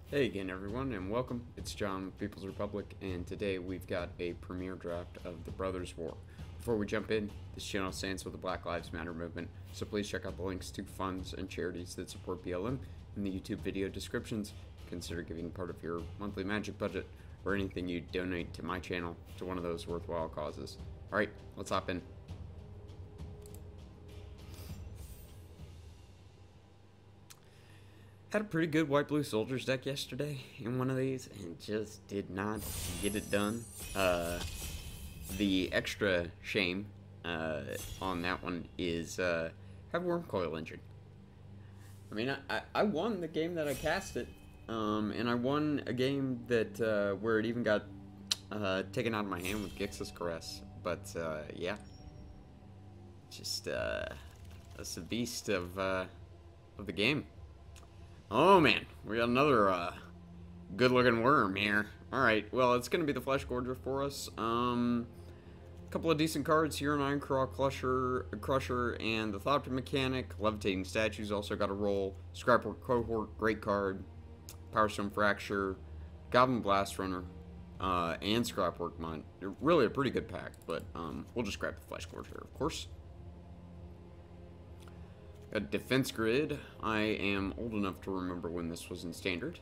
Hey again everyone and welcome, it's John with People's Republic, and today we've got a premiere draft of the Brothers War. Before we jump in, this channel stands with the Black Lives Matter movement, so please check out the links to funds and charities that support BLM in the YouTube video descriptions. Consider giving part of your monthly magic budget or anything you donate to my channel to one of those worthwhile causes. Alright, let's hop in. Had a pretty good white blue soldiers deck yesterday in one of these and just did not get it done. The extra shame on that one is have worm coil engine. I mean, I won the game that I cast it, and I won a game that where it even got taken out of my hand with Gix's Caress. But yeah, just that's the beast of the game. Oh man, we got another good looking worm here. Alright, well it's gonna be the Flesh Gorger for us. A couple of decent cards here, an Ironclaw Crusher and the Thopter Mechanic. Levitating Statues also got a roll. Scrapwork Cohort, great card. Powerstone Fracture, Goblin Blast Runner, and Scrapwork Mine. Really a pretty good pack, but we'll just grab the Flesh Gorger, of course. A defense grid. I am old enough to remember when this was in standard.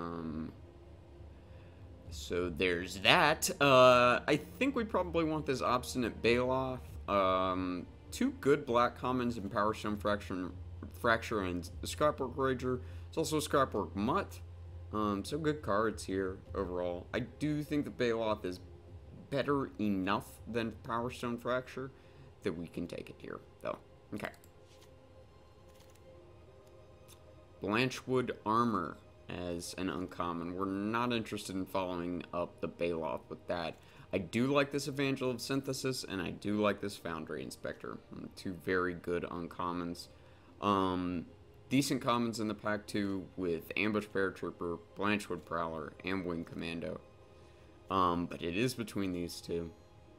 So there's that. I think we probably want this Obstinate Baloth. Two good black commons in Powerstone Fracture and Scrapwork Rager. It's also Scrapwork Mutt. So good cards here overall. I do think the Baloth is better enough than Powerstone Fracture that we can take it here, though. Okay. Blanchwood Armor as an uncommon. We're not interested in following up the Baloth with that. I do like this Evangel of Synthesis, and I do like this Foundry Inspector. Two very good uncommons. Decent commons in the pack too, with Ambush Paratrooper, Blanchwood Prowler, and Wing Commando. But it is between these two.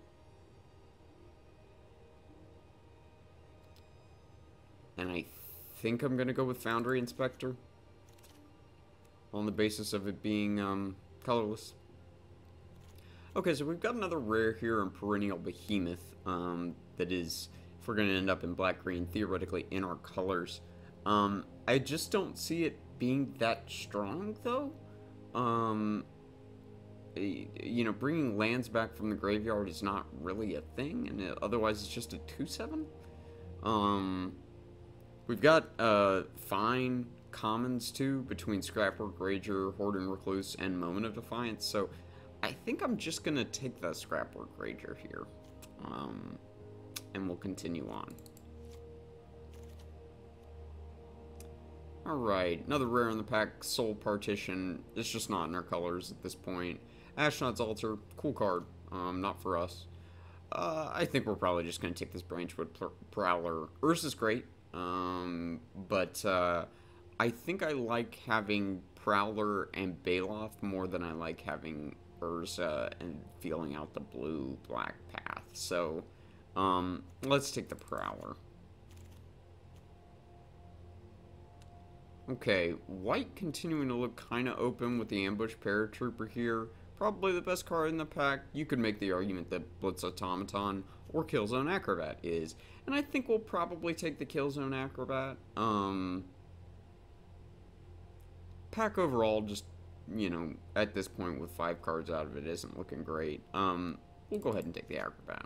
And I think I'm gonna go with Foundry Inspector on the basis of it being colorless. Okay, so we've got another rare here in Perennial Behemoth that is, if we're gonna end up in black-green, theoretically in our colors. I just don't see it being that strong though. You know, bringing lands back from the graveyard is not really a thing, and otherwise it's just a 2/7. We've got fine commons too between Scrapwork Rager, Hoarding Recluse, and Moment of Defiance. So I think I'm just gonna take the Scrapwork Rager here, and we'll continue on. All right, another rare in the pack, Soul Partition. It's just not in our colors at this point. Ashnod's Altar, cool card. Not for us. I think we're probably just gonna take this Branchwood Prowler. Urza's great. But I think I like having Prowler and Baloth more than I like having Urza and feeling out the blue-black path. So, let's take the Prowler. Okay, white continuing to look kind of open with the Ambush Paratrooper here. Probably the best card in the pack. You could make the argument that Blitz Automaton or Killzone Acrobat is. And I think we'll probably take the Killzone Acrobat. Pack overall, just, you know, at this point with 5 cards out of it isn't looking great. We'll go ahead and take the Acrobat.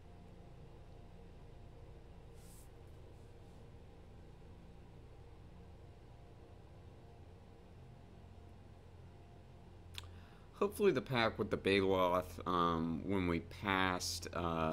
Hopefully the pack with the Baloth, when we passed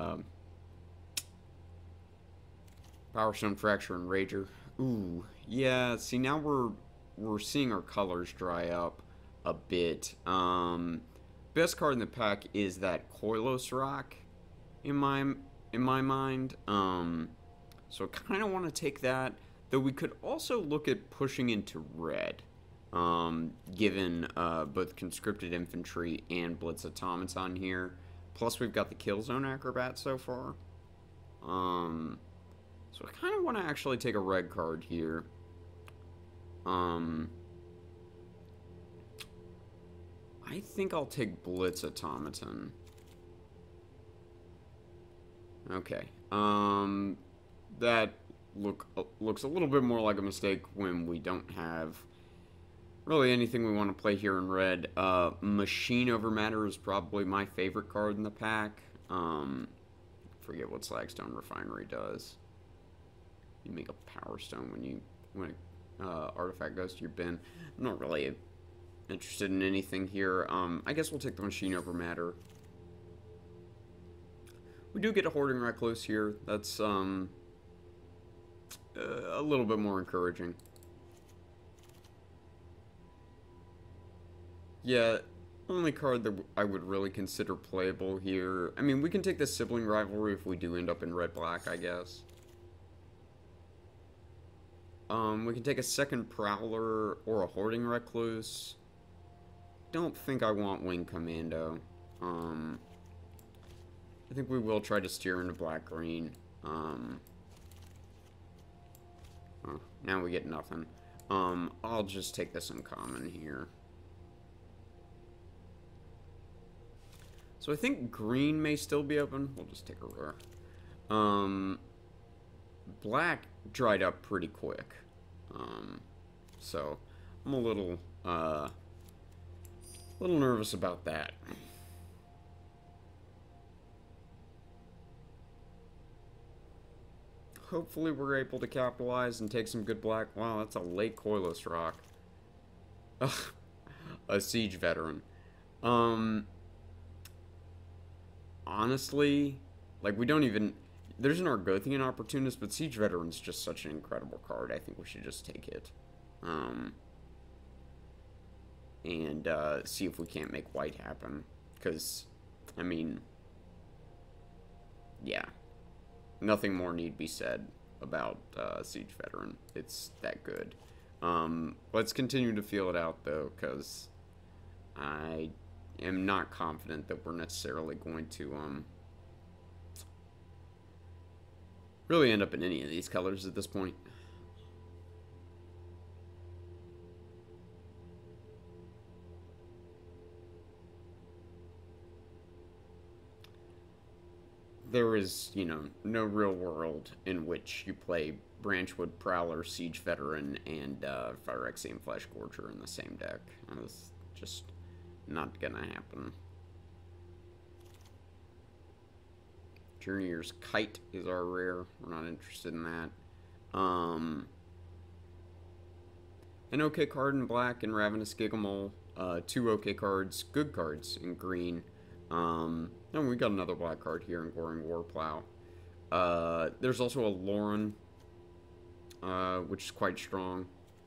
Powerstone Fracture and Rager. Ooh, yeah, see now we're seeing our colors dry up a bit. Best card in the pack is that Koilos Rock in my mind. So I kind of want to take that, though we could also look at pushing into red. Given both Conscripted Infantry and Blitz Automaton here. Plus we've got the Killzone Acrobat so far. So I kind of want to actually take a red card here. I think I'll take Blitz Automaton. Okay. That looks a little bit more like a mistake when we don't have really anything we want to play here in red. Machine Over Matter is probably my favorite card in the pack. Forget what Slagstone Refinery does. You make a Power Stone when an artifact goes to your bin. I'm not really interested in anything here. I guess we'll take the Machine Over Matter. We do get a Hoarding Recluse here. That's a little bit more encouraging. Yeah, only card that I would really consider playable here. I mean, we can take the Sibling Rivalry if we do end up in red-black, I guess. We can take a second Prowler or a Hoarding Recluse. Don't think I want Wing Commando. I think we will try to steer into black-green. Oh, now we get nothing. I'll just take this uncommon here. So I think green may still be open. We'll just take a rare. Black dried up pretty quick. So I'm a little nervous about that. Hopefully we're able to capitalize and take some good black. Wow, that's a late Coilless Rock. Ugh, a Siege Veteran. Honestly, like, we don't even... There's an Argothian Opportunist, but Siege Veteran's just such an incredible card. I think we should just take it. And see if we can't make white happen. Because, I mean... Yeah. Nothing more need be said about Siege Veteran. It's that good. Let's continue to feel it out, though, because I am not confident that we're necessarily going to really end up in any of these colors at this point. There is, you know, no real world in which you play Branchwood Prowler, Siege Veteran, and Phyrexian Flesh Gorger in the same deck. That's just not gonna happen. Journeyer's Kite is our rare. We're not interested in that. An okay card in black and Ravenous Gigamole. Two okay cards, good cards in green. And we got another black card here in Goring Warplow. There's also a Lauren, which is quite strong.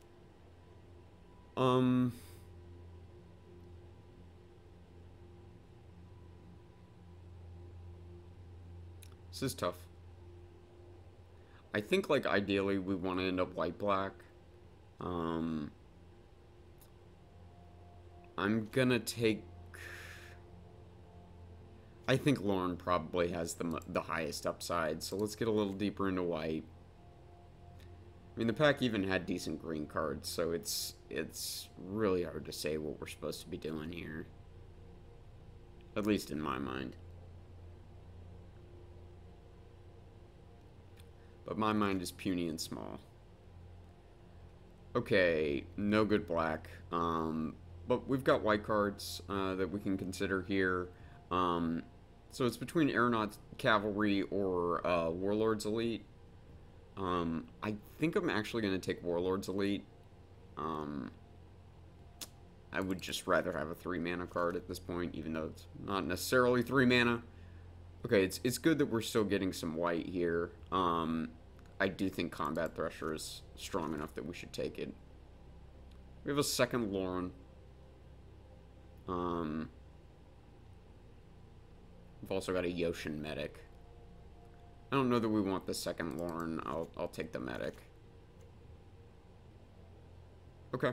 This is tough. I think, like, ideally we want to end up white-black. I'm gonna take... I think Lauren probably has the highest upside, so let's get a little deeper into white. I mean, the pack even had decent green cards, so it's really hard to say what we're supposed to be doing here. At least in my mind. But my mind is puny and small. Okay, no good black. But we've got white cards that we can consider here. So it's between Aeronaut Cavalry or Warlords Elite. I think I'm actually going to take Warlords Elite. I would just rather have a 3-mana card at this point, even though it's not necessarily 3 mana. Okay, it's good that we're still getting some white here. I do think Combat Thresher is strong enough that we should take it. We have a second Lauren. We've also got a Yoshin Medic. I don't know that we want the second Lauren. I'll take the Medic. Okay.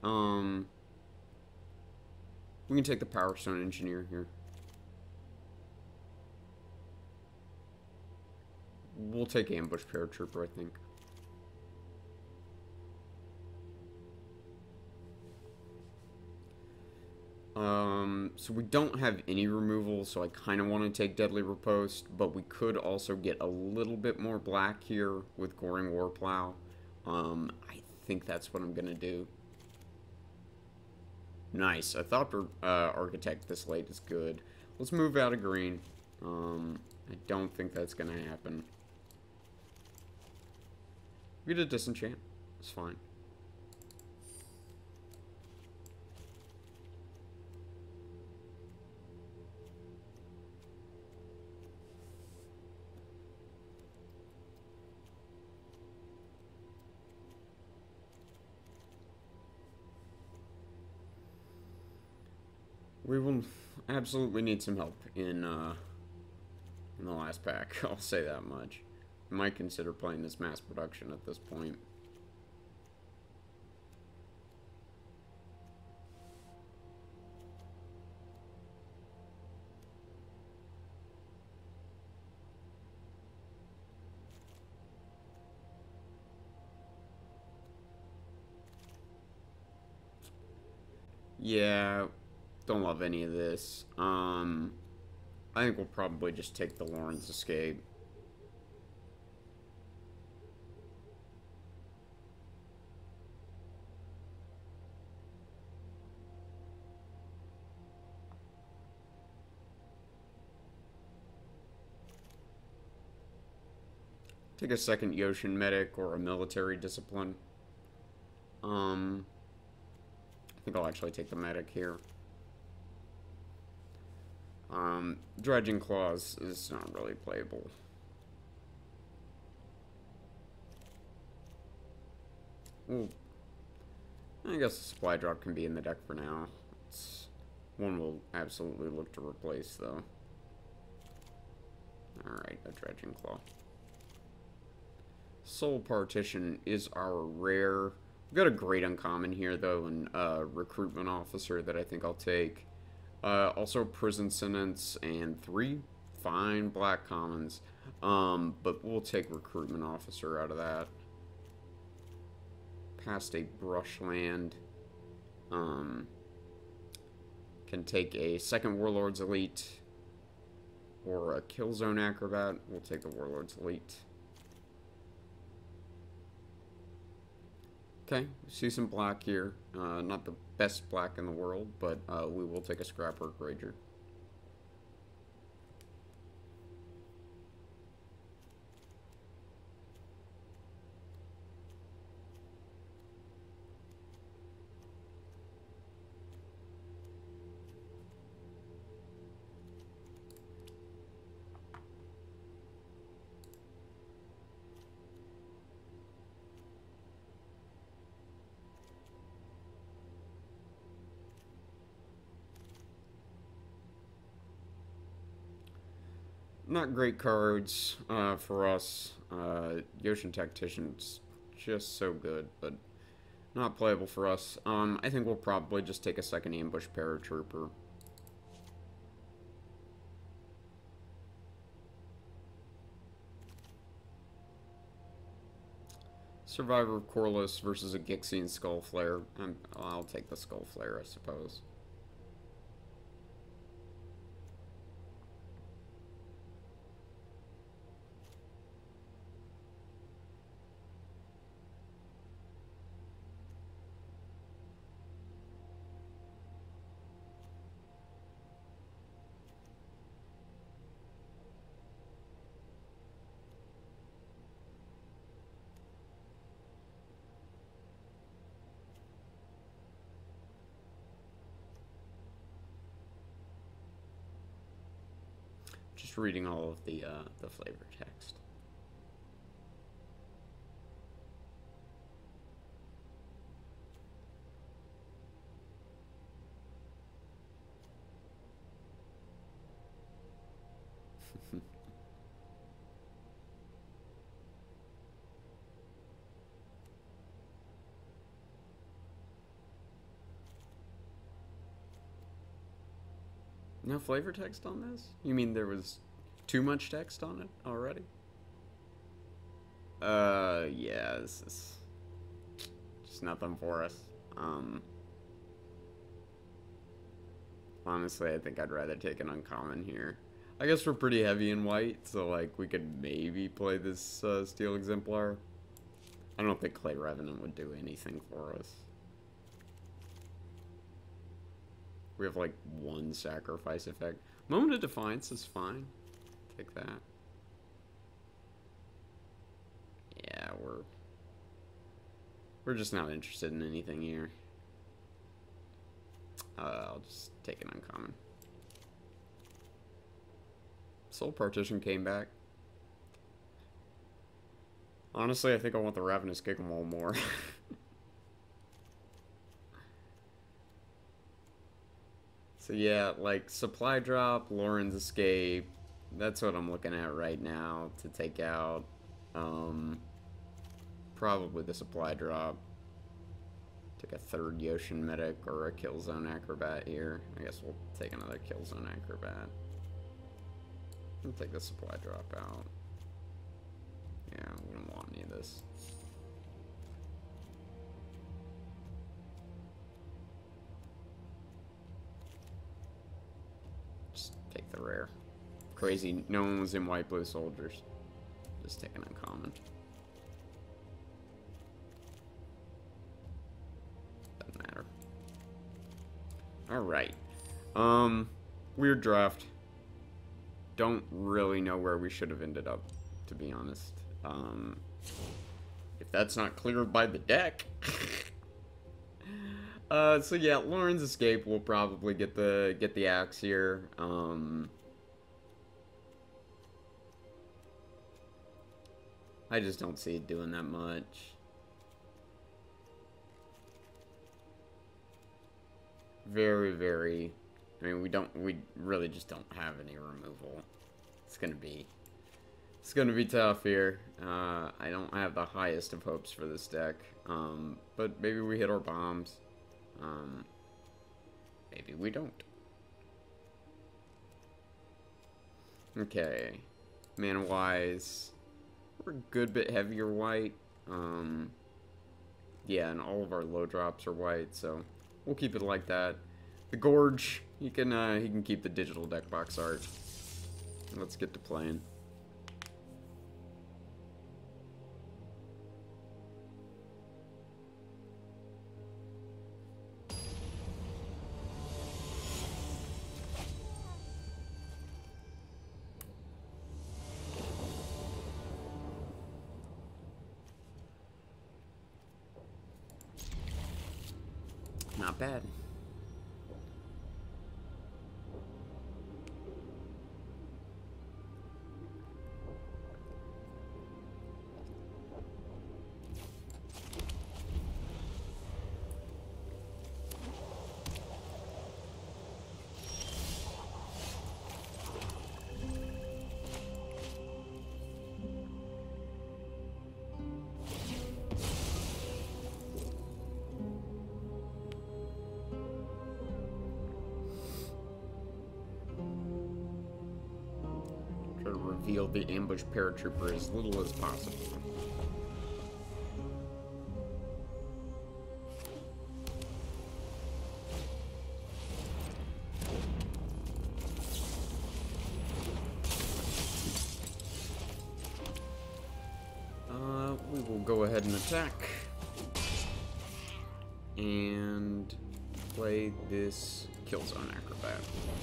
We can take the Power Stone Engineer here. We'll take Ambush Paratrooper, I think. So we don't have any removal, so I kind of want to take Deadly Riposte, but we could also get a little bit more black here with Goring Warplow. I think that's what I'm going to do. Nice. I thought Architect this late is good. Let's move out of green. I don't think that's going to happen. We get a Disenchant. It's fine. We will absolutely need some help in the last pack. I'll say that much. I might consider playing this mass production at this point. Yeah, don't love any of this. I think we'll probably just take the Lawrence Escape. Take a second Yoshin Medic or a Military Discipline. I think I'll actually take the Medic here. Dredging Claws is not really playable. Well, I guess the Supply Drop can be in the deck for now. It's one we'll absolutely look to replace, though. Alright, a Dredging Claw. Soul Partition is our rare. We've got a great uncommon here, though, and Recruitment Officer that I think I'll take. Also Prison Sentence and 3 fine black commons. But we'll take Recruitment Officer out of that. Past a Brushland. Can take a second Warlord's Elite or a Killzone Acrobat. We'll take the Warlord's Elite. Okay, see some black here. Not the best black in the world, but we will take a Scrapwork Rager. Not great cards for us. Yoshin Tactician's just so good, but not playable for us. I think we'll probably just take a second Ambush Paratrooper. Survivor of Corliss versus a Gixian Skullflare. I'll take the Skullflare, I suppose. Just reading all of the flavor text. No flavor text on this? You mean there was too much text on it already? Yeah, this is just nothing for us. Honestly, I think I'd rather take an uncommon here. I guess we're pretty heavy in white, so like we could maybe play this Steel Exemplar. I don't think Clay Revenant would do anything for us. We have like one sacrifice effect. Moment of Defiance is fine. Take that. Yeah, we're just not interested in anything here. I'll just take an uncommon. Soul Partition came back. Honestly, I think I want the Ravenous Gigamole more. So yeah, like Supply Drop, Lauren's Escape, that's what I'm looking at right now to take out. Probably the Supply Drop. Take a third Yoshin Medic or a Killzone Acrobat here. I guess we'll take another Killzone Acrobat. We'll take the Supply Drop out. Yeah, we don't want any of this. Just take the rare. Crazy, no one was in White Blue Soldiers. Just take an uncommon. Doesn't matter. Alright. Weird draft. Don't really know where we should have ended up, to be honest. If that's not cleared by the deck. So yeah, Lauren's Escape will probably get the axe here. I just don't see it doing that much. Very, very. I mean, we really just don't have any removal. It's gonna be tough here. I don't have the highest of hopes for this deck. But maybe we hit our bombs. Maybe we don't. Okay. Mana-wise, we're a good bit heavier white. Yeah, and all of our low drops are white, so we'll keep it like that. The Gorge, he can keep the digital deck box art. Let's get to playing. Not bad. Reveal the ambush paratrooper as little as possible. We will go ahead and attack and play this Killzone Acrobat.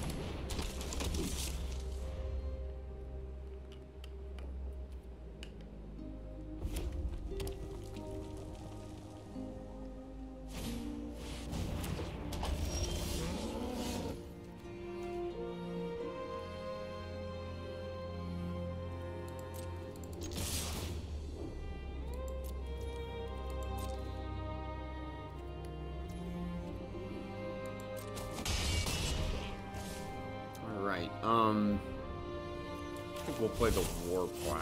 Alright, I think we'll play the War Plow.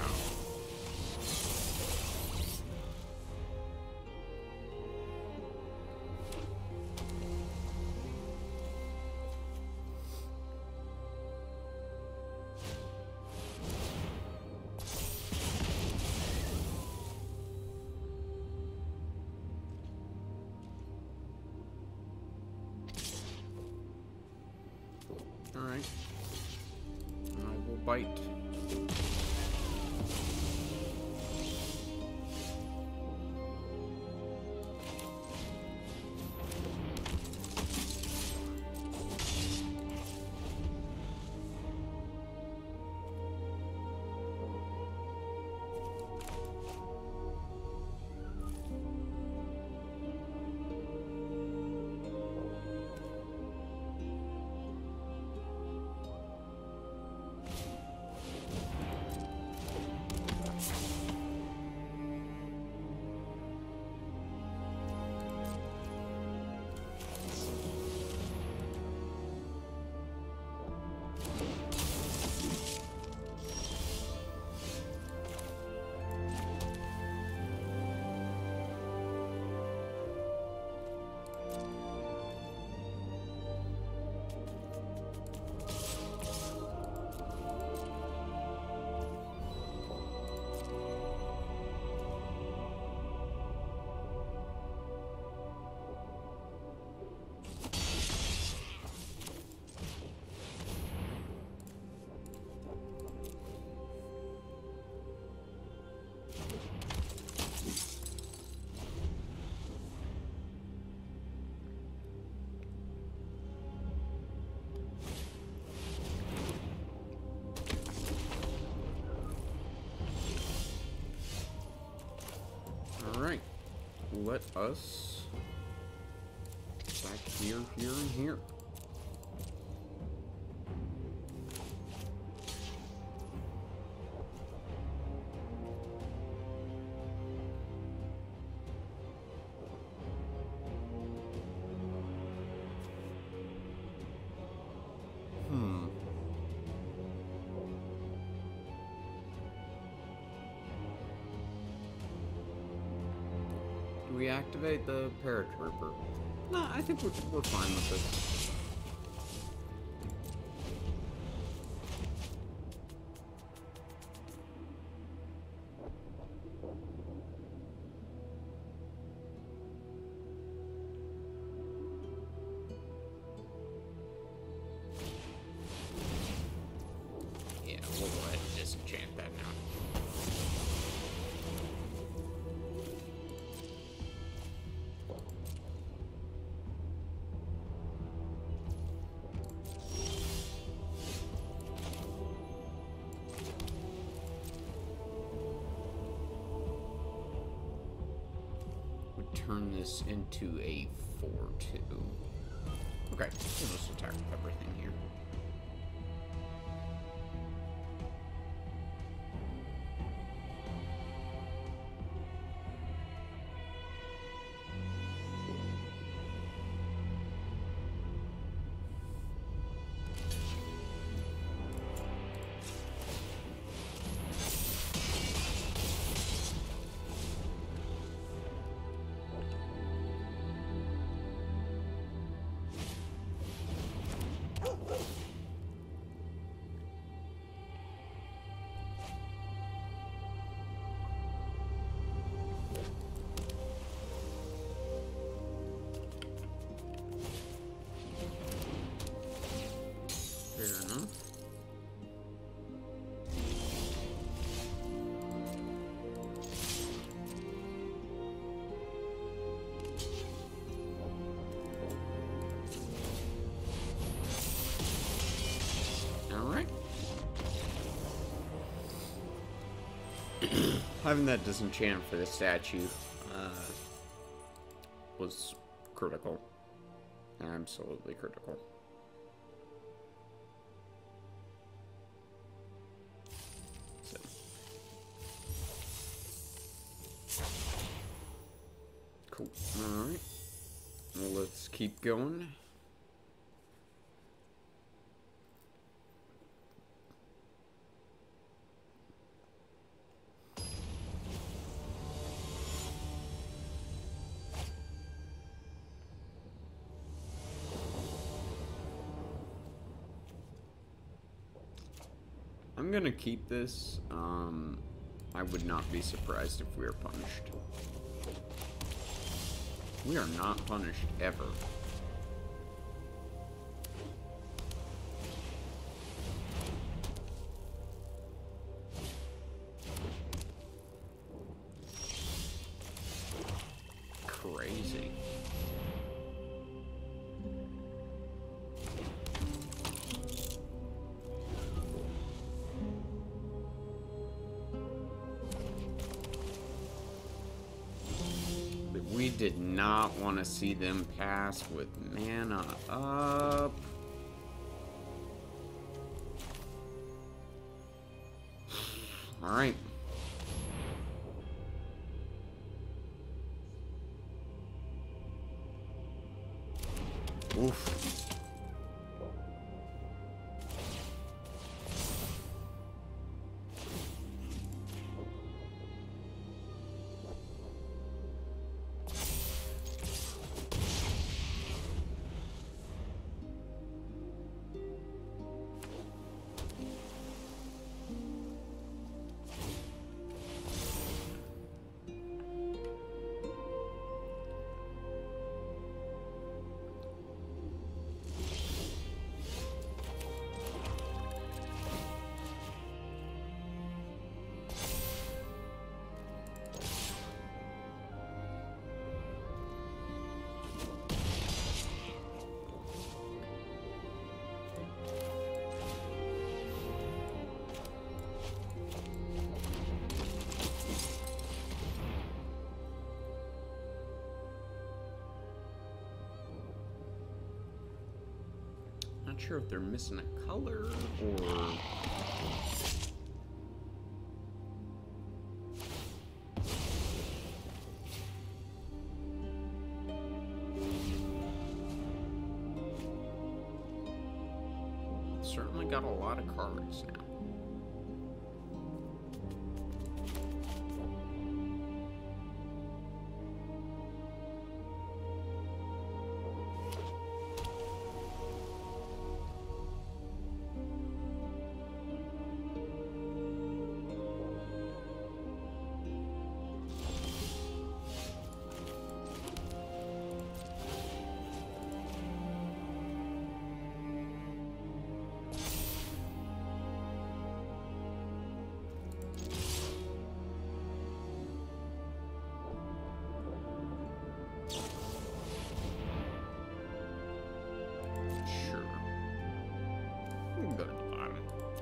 Alright. I will bite. Alright, let us back here, and here. We activate the paratrooper. No, I think we're fine with this. Yeah, we'll go ahead and disenchant that now. Turn this into a 4-2. Okay, we'll just attack everything here. Having that disenchant for the statue was critical. Absolutely critical. So. Cool. Alright. Well, let's keep going. I'm gonna keep this. I would not be surprised if we are punished. We are not punished ever. did not want to see them pass with mana up. Alright. Oof. Not sure if they're missing a color or... Certainly got a lot of cards now. Go to the bottom.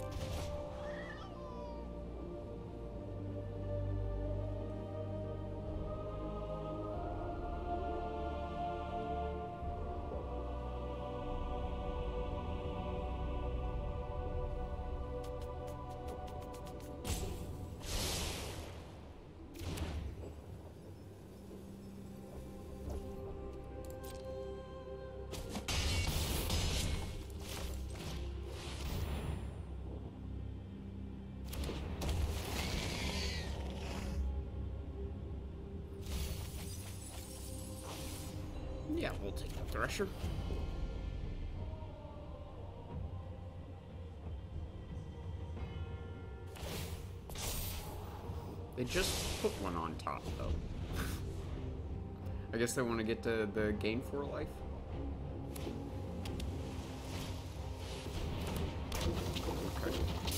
Yeah, we'll take the Thresher. They just put one on top, though. I guess they want to get to the gain 4 life. Okay.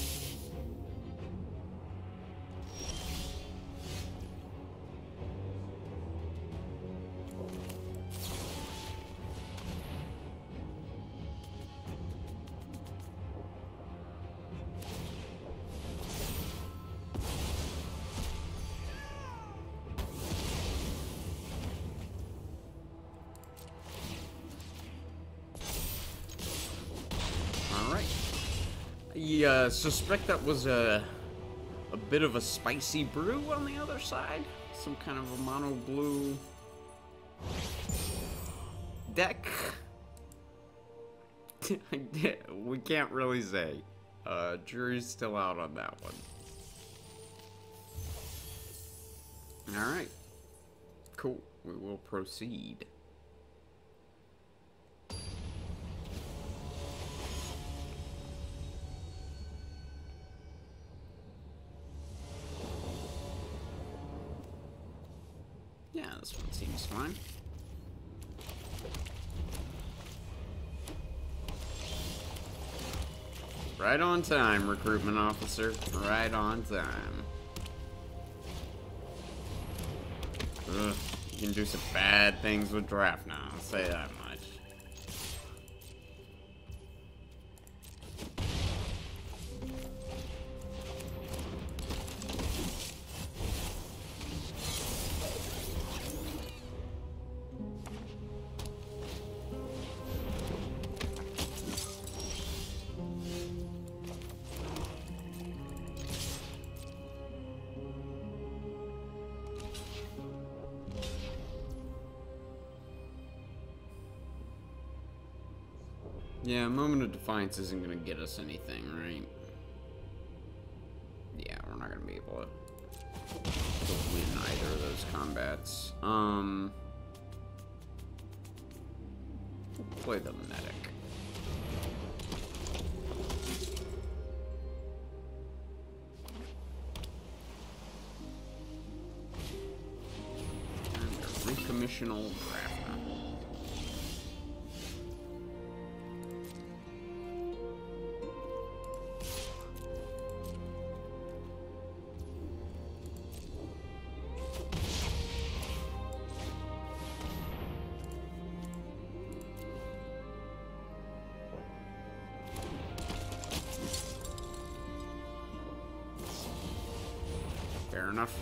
I suspect that was a bit of a spicy brew on the other side. Some kind of a mono blue deck. We can't really say. Jury's still out on that one. Alright. Cool. We will proceed. Yeah, this one seems fine. Right on time, recruitment officer. Right on time. Ugh, you can do some bad things with draft now, I'll say that much. Yeah, Moment of Defiance isn't going to get us anything, right? Yeah, we're not going to be able to win either of those combats. We'll play the medic. And a recommissional draftsman. Fair enough.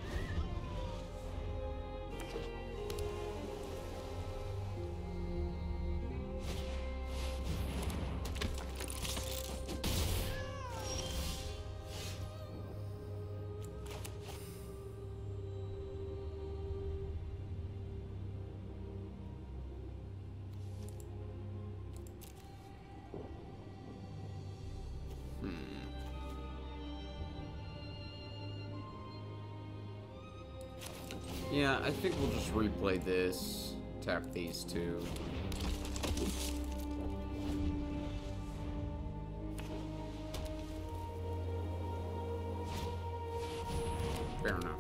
Yeah, I think we'll just replay this, tap these two. Fair enough.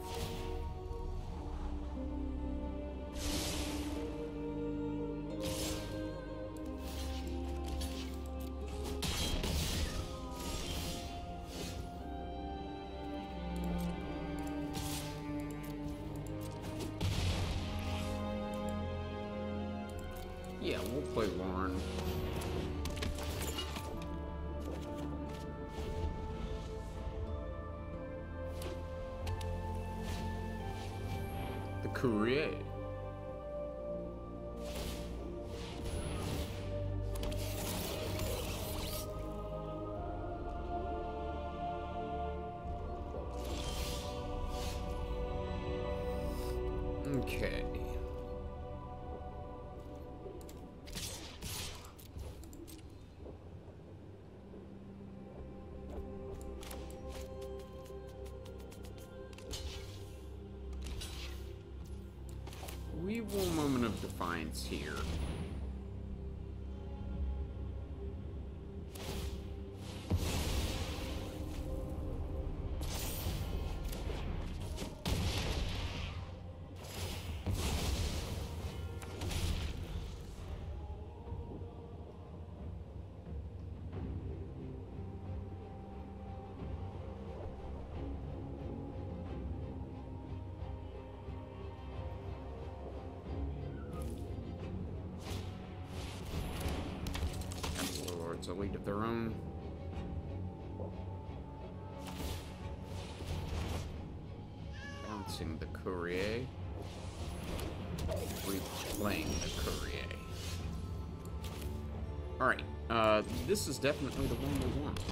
Yeah, we'll play Lauren. The Courier. Okay. We will Moment of Defiance here. A league of their own. Bouncing the Courier. Replaying the Courier. Alright, this is definitely the one we want.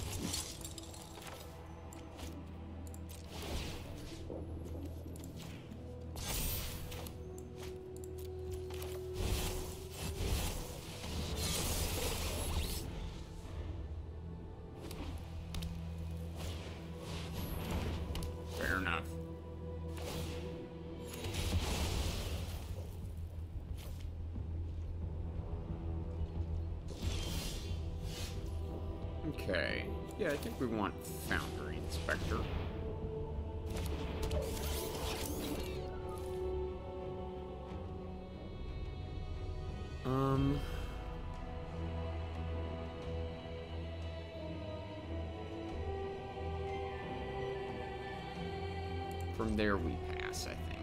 Enough. Okay. Yeah, I think we want Foundry Inspector. From there we pass, I think.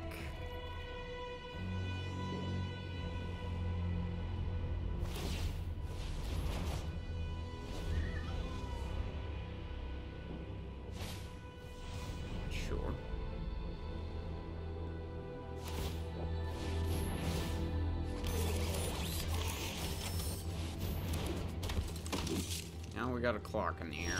Sure. Now we got a clock in the air.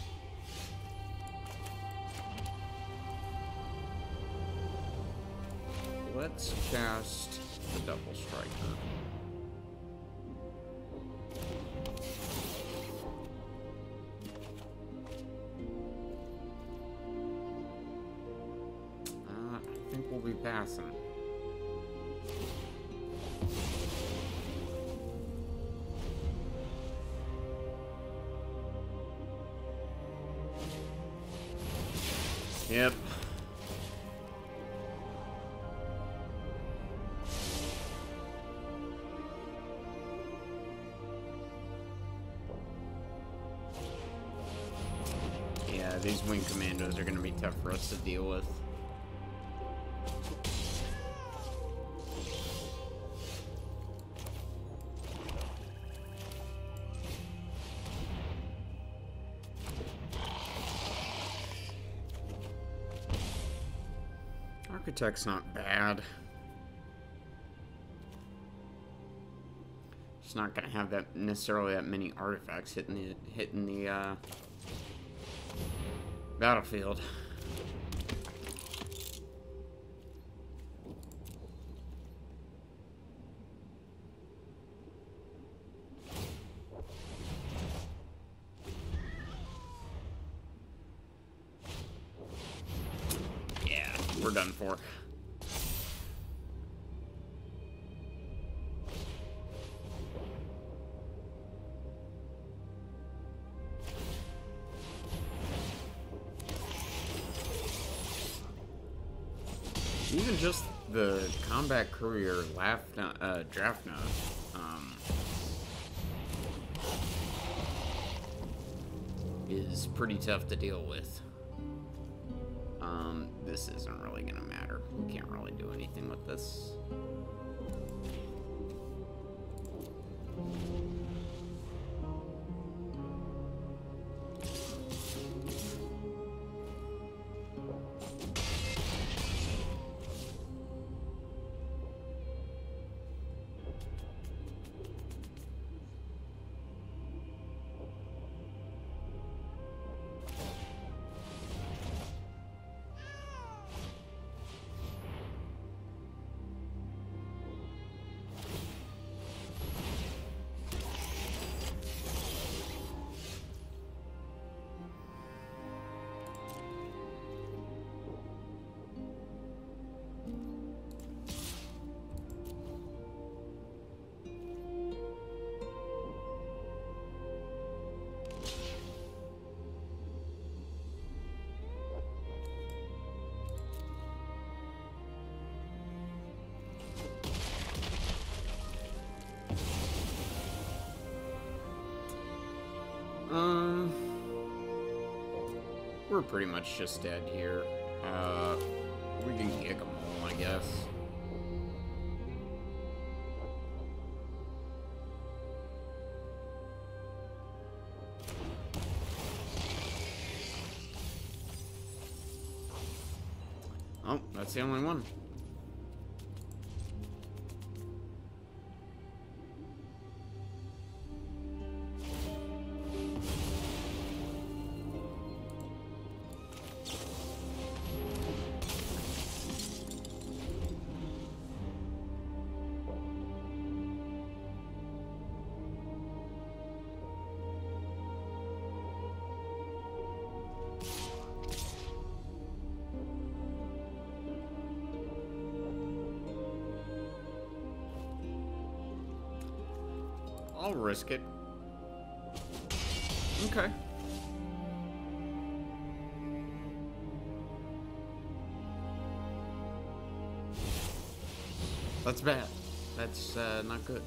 Let's cast the Double Striker. assassin. Yep. Yeah, these wing commandos are going to be tough for us to deal with. Architect's not bad. It's not gonna have that necessarily that many artifacts hitting the battlefield. Yeah, we're done for. Even just the combat courier draft node, is pretty tough to deal with. This isn't really gonna matter. We can't really do anything with this. We're pretty much just dead here. We can kick them all, I guess. Oh, that's the only one. I'll risk it. Okay. That's bad. That's not good.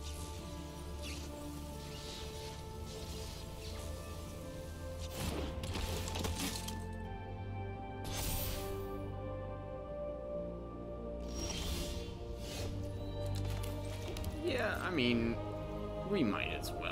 Yeah, I mean, we might as well.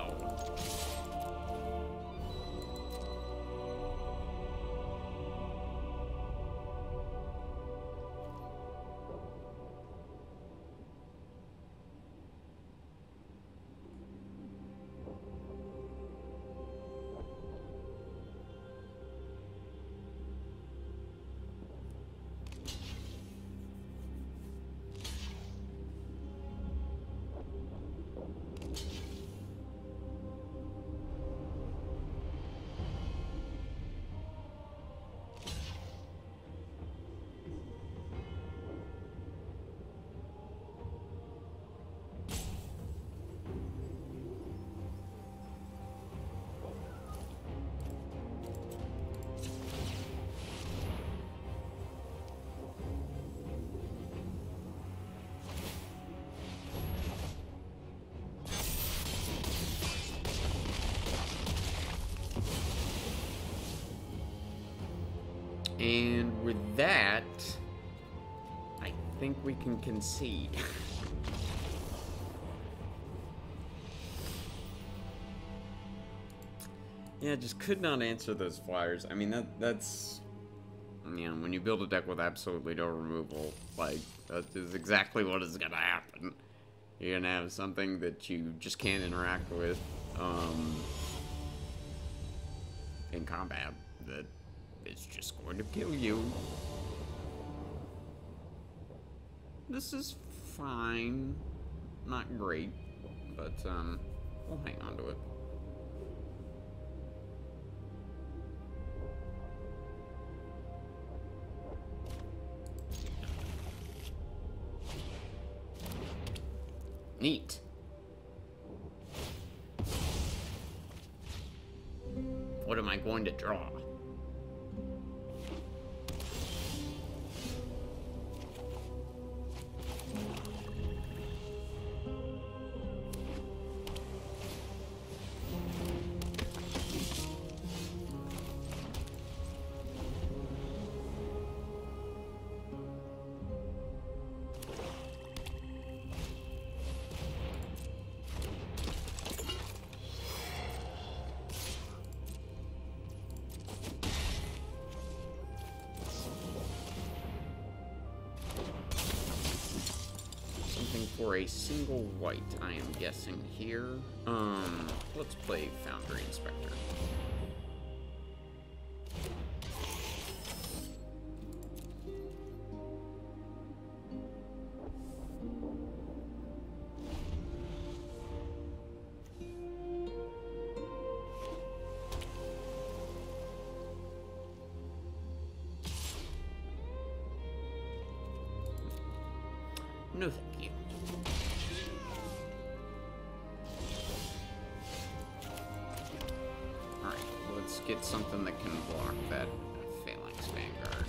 And with that, I think we can concede. Yeah, just could not answer those flyers. I mean, that's... You know, when you build a deck with absolutely no removal, like, that is exactly what is gonna happen. You're gonna have something that you just can't interact with, in combat, that is just going to kill you. This is fine. Not great, but, we'll hang on to it. Neat. What am I going to draw? For a single white, I am guessing here. Let's play Foundry Inspector. No, thank you. Alright, let's get something that can block that Phalanx Vanguard.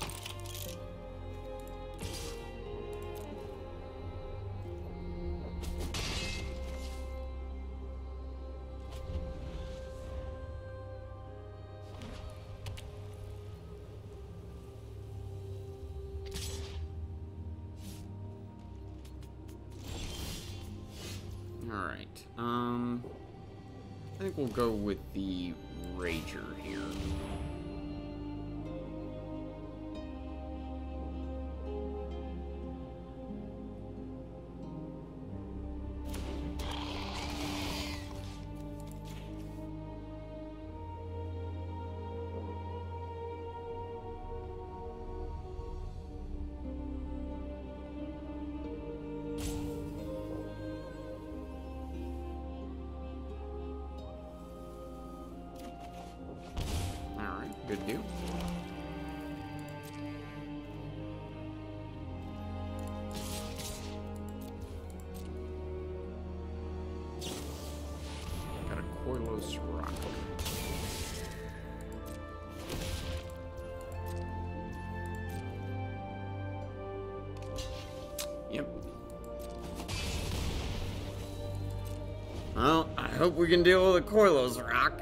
Alright, I think we'll go with the Rager here. Good deal. Got a Coilos Rock. Yep. Well, I hope we can deal with a Coilos Rock.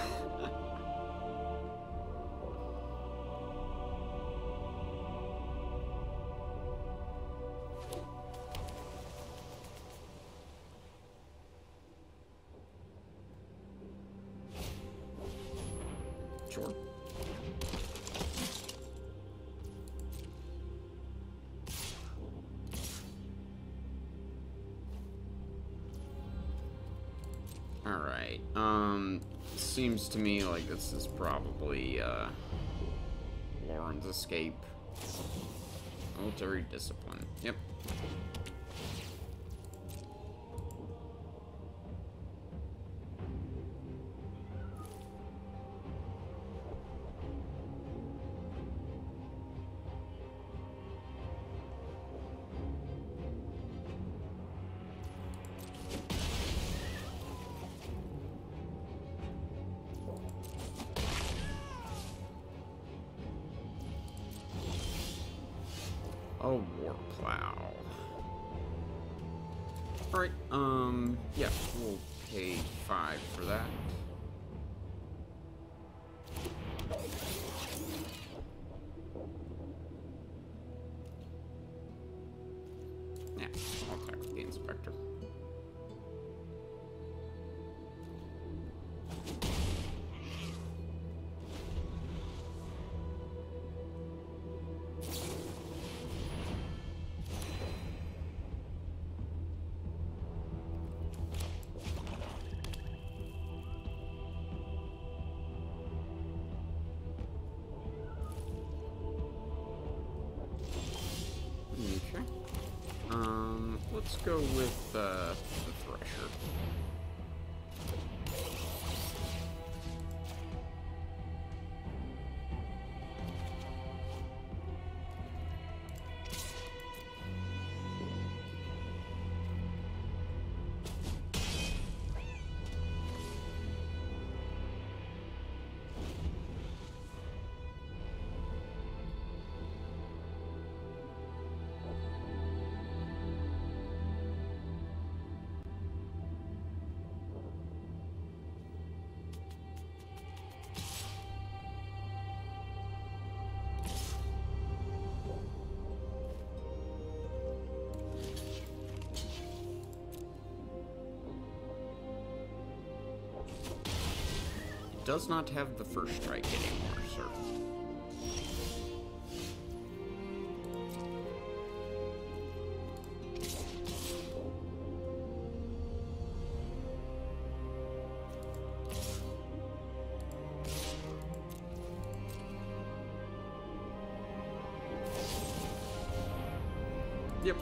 Sure. Alright, seems to me like this is probably, Lauren's Escape. Military Discipline. Yep. A War Plow. Alright, yeah, we'll pay 5 for that. go with the Thresher. Does not have the first strike anymore, sir. Yep.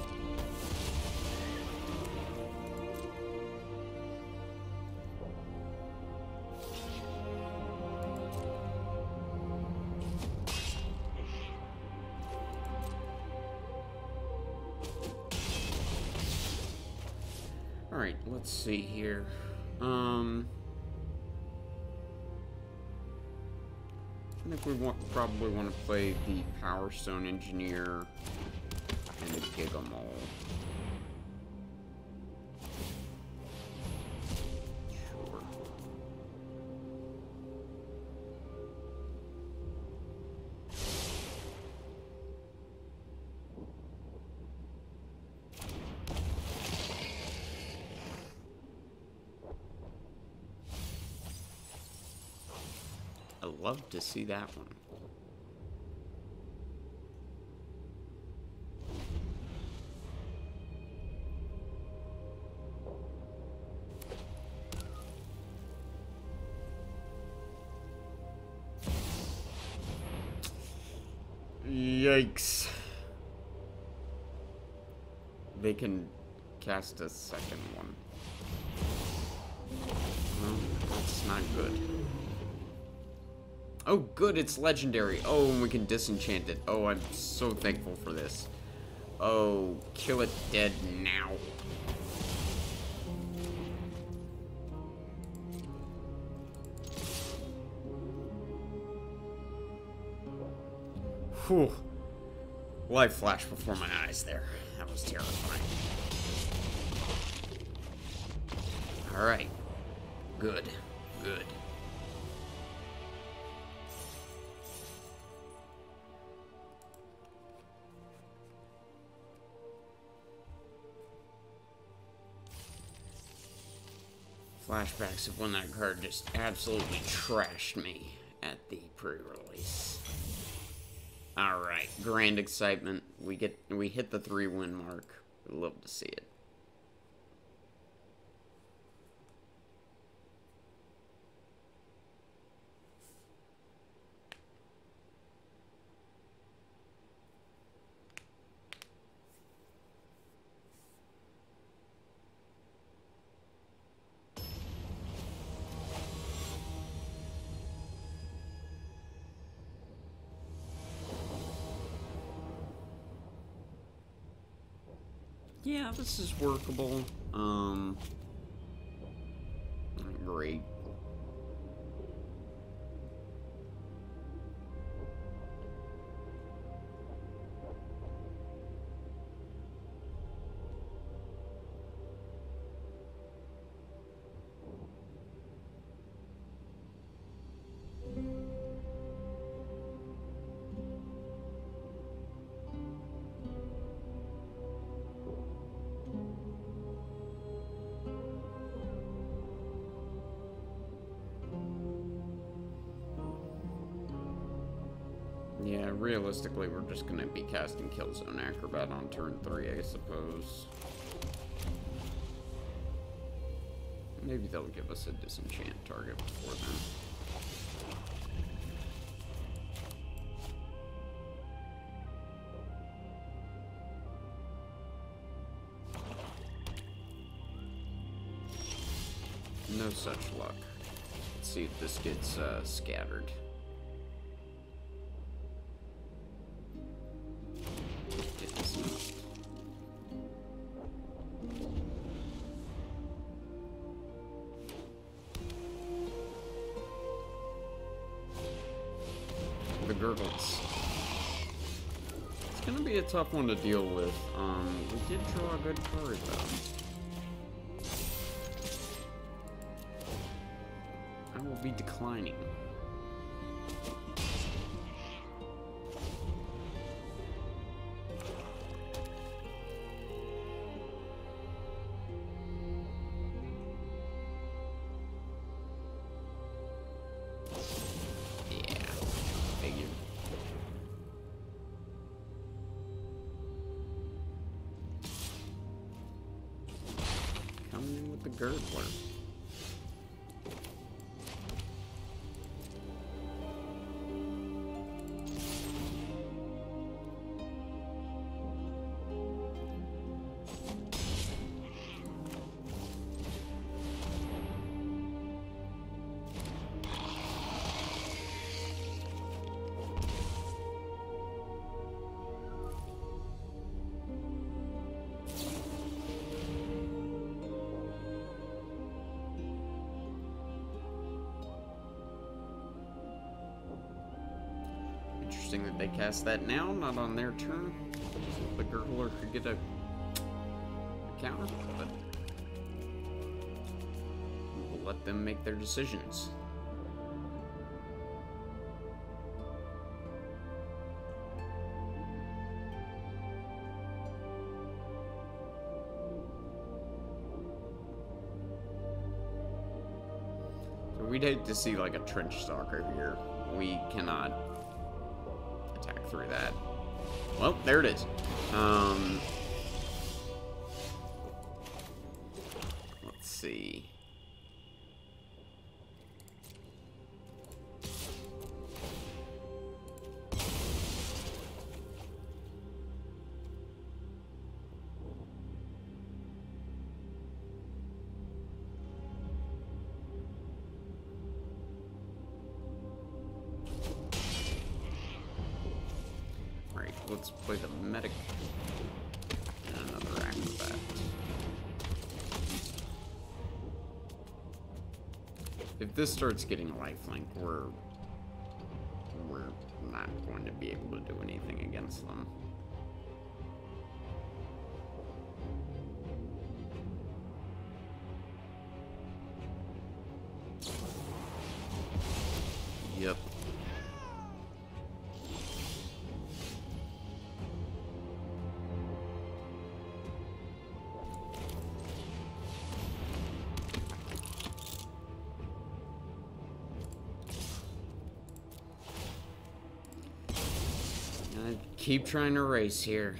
Alright, let's see here. I think we probably want to play the Power Stone Engineer and the Gigamole. Sure. I love to see that one. Yikes. They can cast a second one. Well, that's not good. Oh, good, it's legendary. Oh, and we can disenchant it. Oh, I'm so thankful for this. Oh, kill it dead now. Whew. Life flashed before my eyes there. That was terrifying. Alright. Good. Good. Flashbacks of when that card just absolutely trashed me at the pre-release. Alright, grand excitement. We hit the 3-win mark. We'd love to see it. Yeah, this is workable. Not great. Yeah, realistically, we're just gonna be casting Killzone Acrobat on turn 3, I suppose. Maybe they'll give us a disenchant target before then. such luck. Let's see if this gets scattered. It does not. The gurgles. It's gonna be a tough one to deal with. We did draw a good card though. I will be declining. The Girdler. Interesting that they cast that now, not on their turn. The Gurgler could get a counter, but we'll let them make their decisions. So we'd hate to see like a Trench Stalker here. We cannot attack through that. Well, there it is. Let's see. Let's play the medic and another acrobat. If this starts getting lifelink, we're not going to be able to do anything against them. Yep. Keep trying to race here.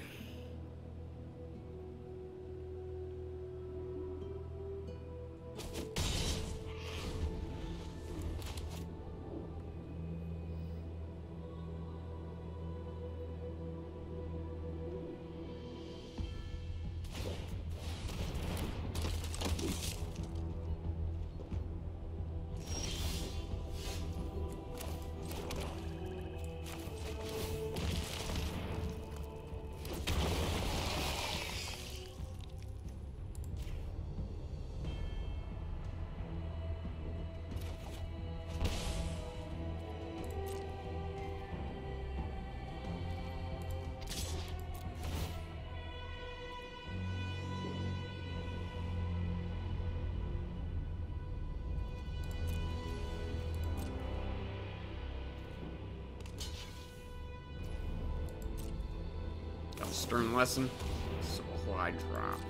Stern lesson. Supply drop.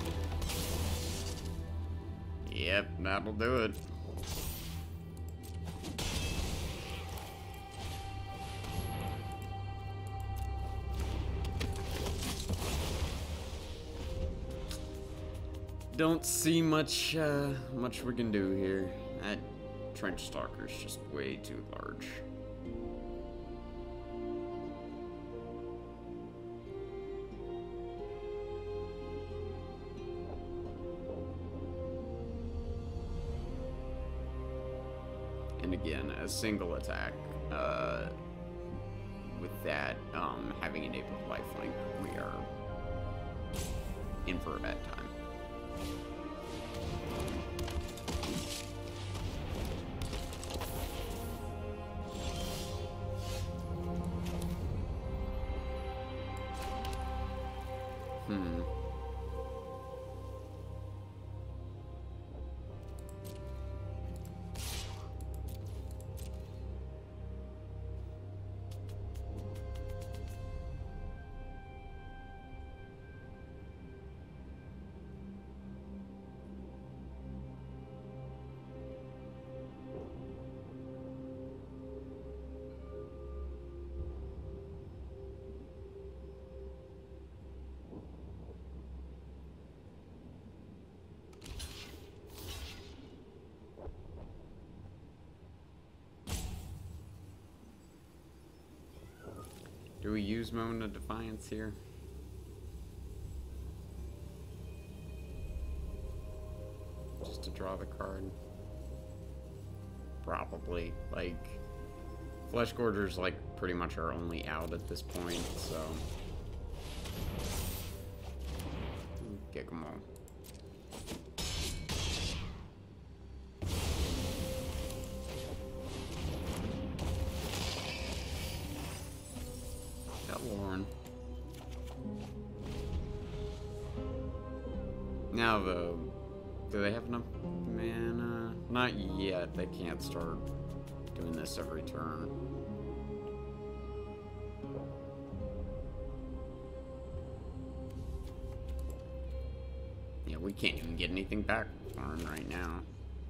Yep, that'll do it. Don't see much we can do here. That Trench Stalker's just way too large. And again, a single attack, with that, having enabled lifelink, we are in for a bad time. Do we use Moment of Defiance here? Just to draw the card? Probably. Like, Flesh Gorger's like pretty much our only out at this point, so... Kick them all. Now, though, do they have enough mana? Not yet. They can't start doing this every turn. Yeah, we can't even get anything back from them right now.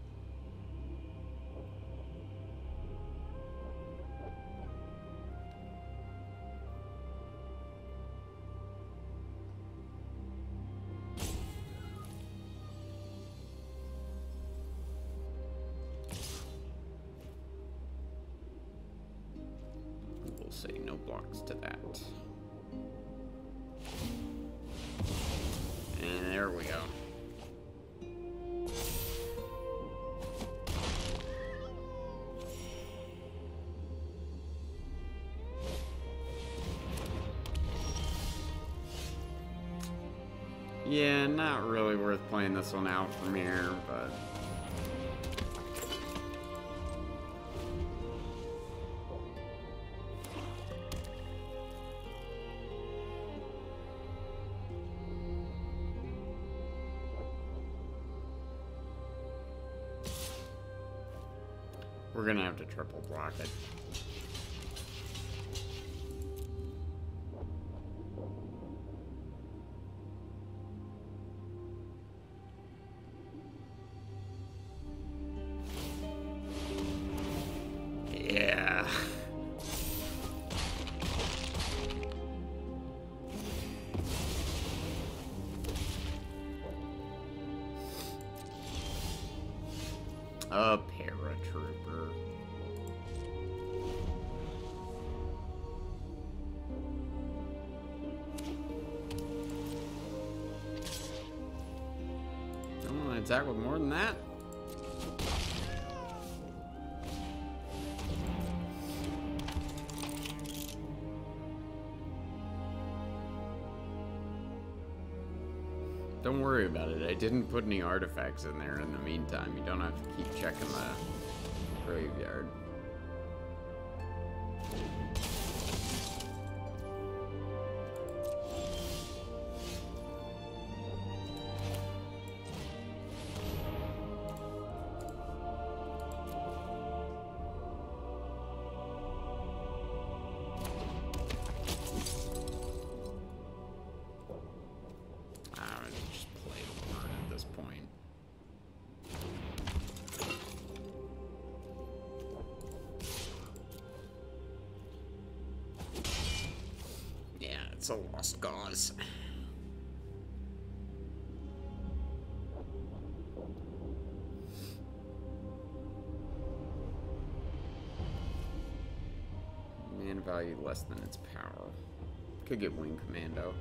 Say no blocks to that. And there we go. Yeah, not really worth playing this one out from here, but... We're gonna have to triple block it. Yeah. A paratrooper. Don't want to attack with more than that. Don't worry about it. I didn't put any artifacts in there in the meantime. You don't have to keep checking the graveyard. It's a lost cause. Mana value less than its power. Could get Wing Commando.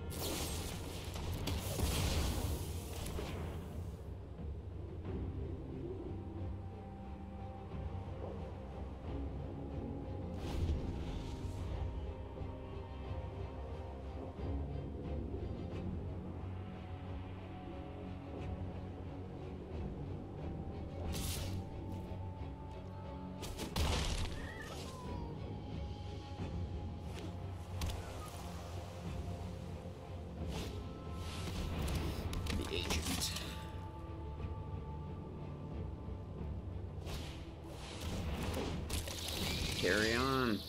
Carry on.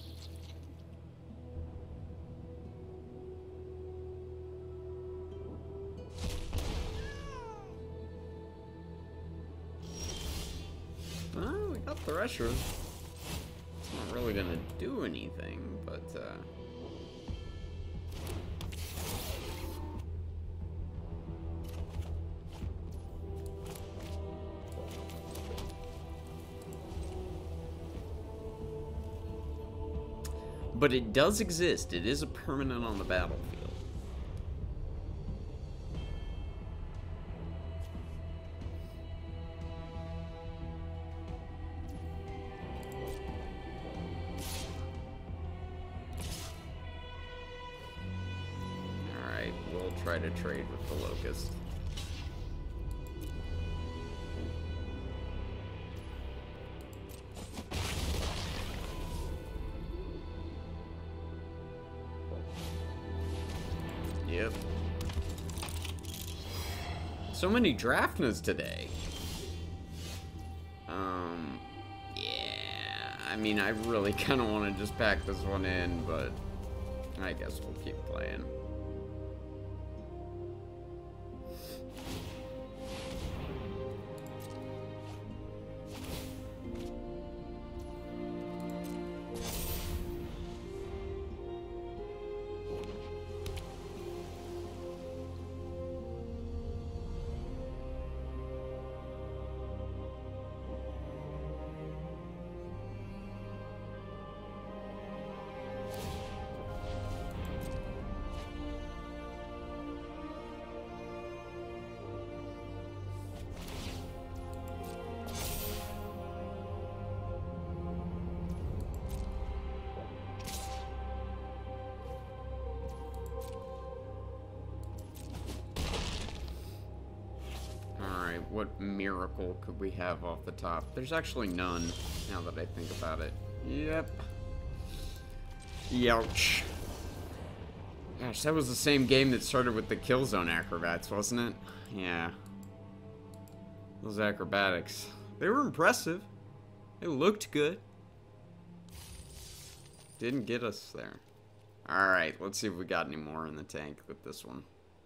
Oh, we got Thresher. It's not really gonna do anything, but but it does exist. It is a permanent on the battlefield. Alright, we'll try to trade with the Locust. Yep. So many Draftnas today. Yeah. I mean, I really kind of want to just pack this one in, but I guess we'll keep playing. What miracle could we have off the top? There's actually none, now that I think about it. Yep. Youch. Gosh, that was the same game that started with the Killzone acrobats, wasn't it? Yeah. Those acrobatics. They were impressive. They looked good. Didn't get us there. Alright, let's see if we got any more in the tank with this one.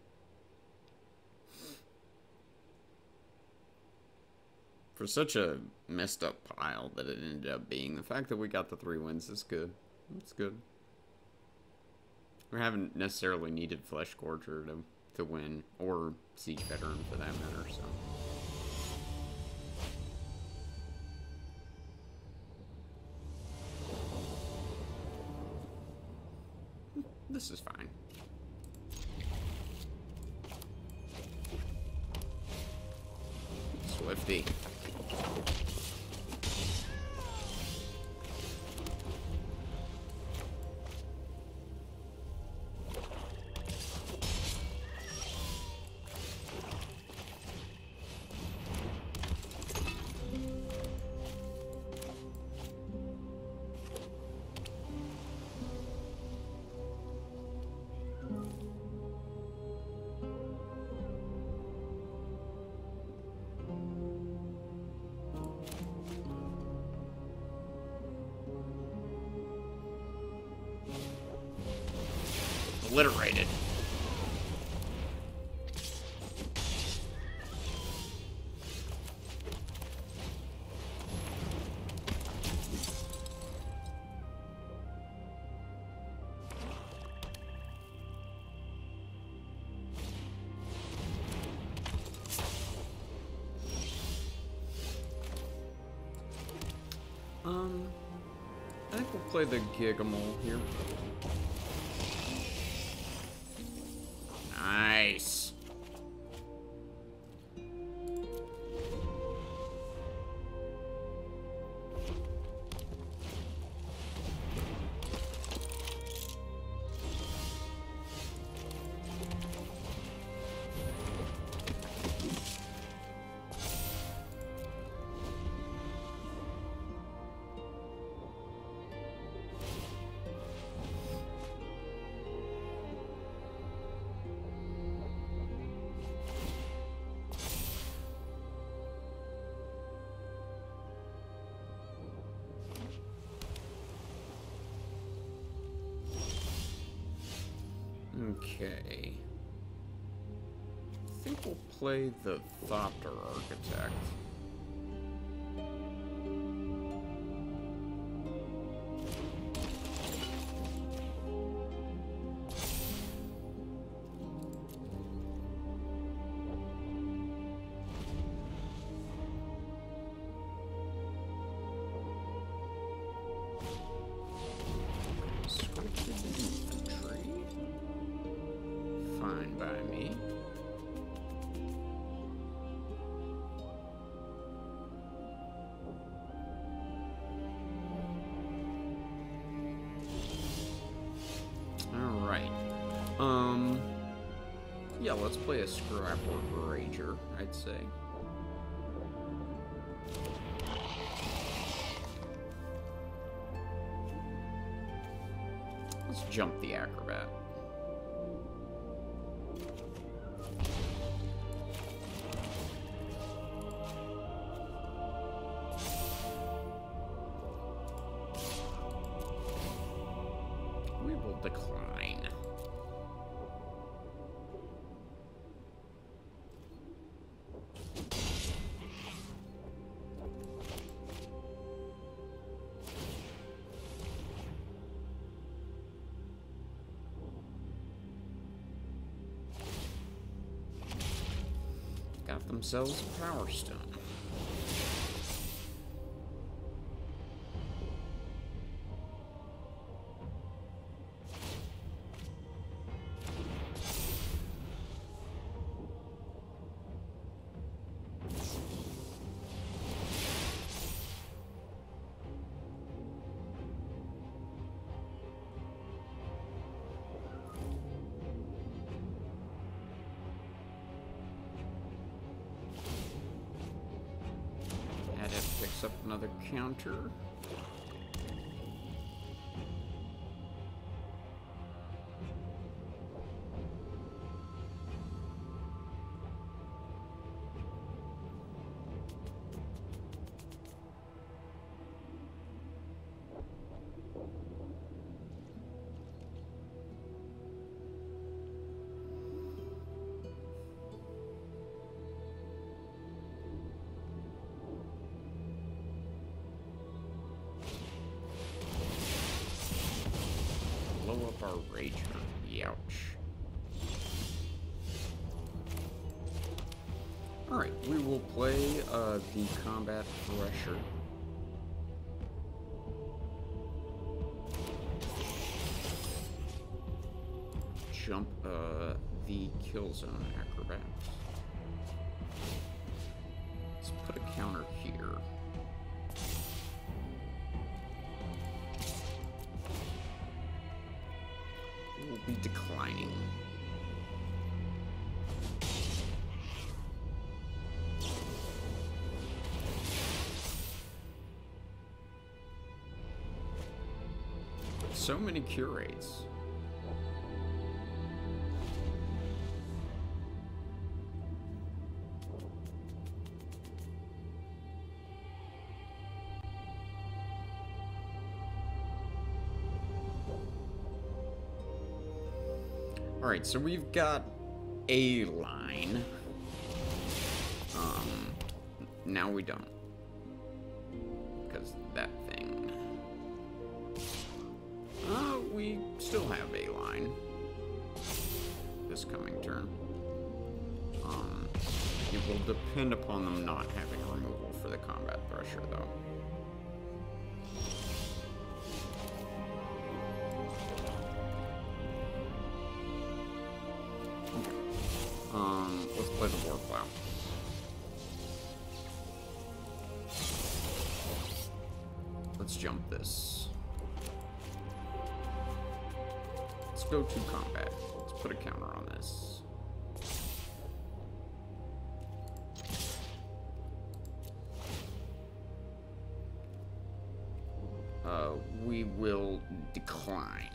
For such a messed up pile that it ended up being, the fact that we got the 3 wins is good. It's good. We haven't necessarily needed Flesh Gorger to win, or Siege Veteran for that matter, so. This is fine. Swifty. Obliterated. I think we'll play the Gigamole here. Nice. Okay. I think we'll play the Thopter Architect. Fine by me. Alright. Yeah, let's play a Scrapwork Rager, I'd say. Let's jump the Acrobat. We will decline. Got themselves a Power Stone. Picks up another counter. Blow up our Rager. Youch. Alright, we will play the Combat Thresher. Jump the Killzone Acrobat. Let's put a counter here. We'll be declining. So many curates. Alright, so we've got a line. Now we don't. Because that thing. We still have a line. This coming turn. It will depend upon them not having a removal for the Combat Thresher, though. Let's play the Warplow. Let's jump this. Let's go to combat. Let's put a counter on this. We will decline.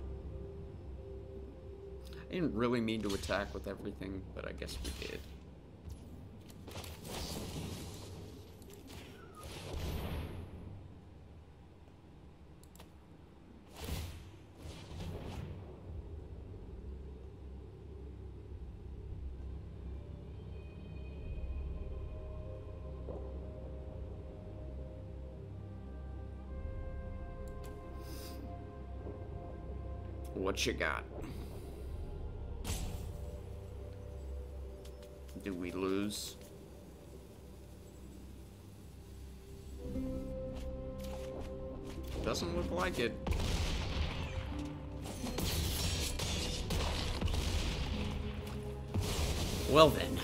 I didn't really mean to attack with everything, but I guess we did. What you got? Do we lose? Doesn't look like it. Well then.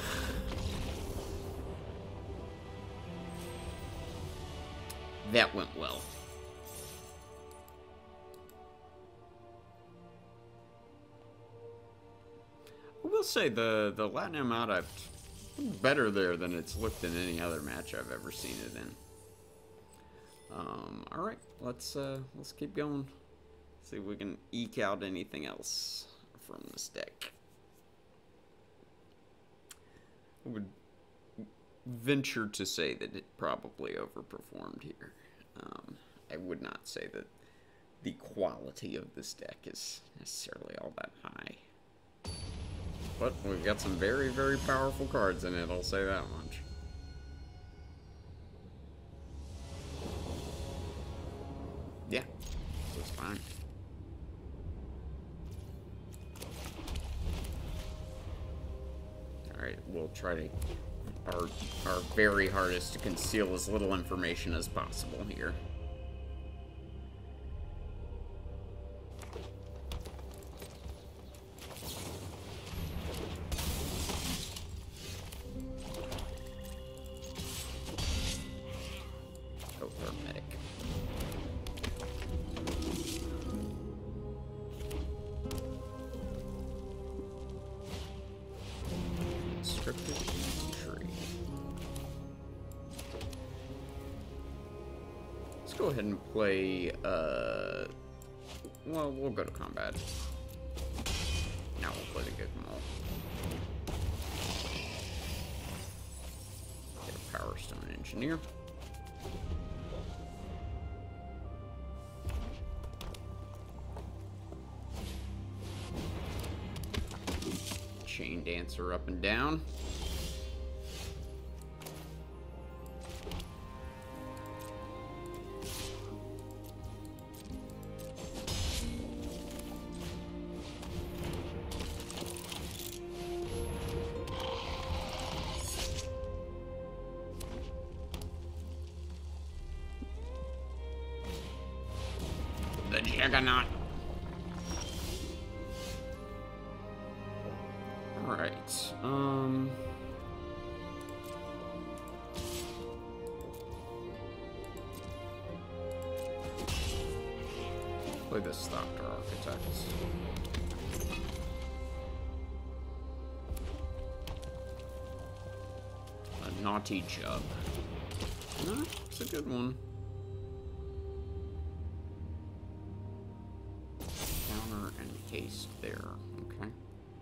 That went well. I will say the Latinum archetype better there than it's looked in any other match I've ever seen it in. All right, let's keep going. See if we can eke out anything else from this deck. I would venture to say that it probably overperformed here. I would not say that the quality of this deck is necessarily all that high. But we've got some very, very powerful cards in it, I'll say that much. Yeah, that's fine. Alright, we'll try to our very hardest to conceal as little information as possible here. Oh, hermetic. Restricted tree. Let's go ahead and play, well, we'll go to combat. Now we'll play the Gigamo. Get a Power Stone Engineer. Chain Dancer up and down. The Juggernaut. Alright, play the Stocked Architects. A Naughty Jug. No, it's a good one. Counter and haste there, okay.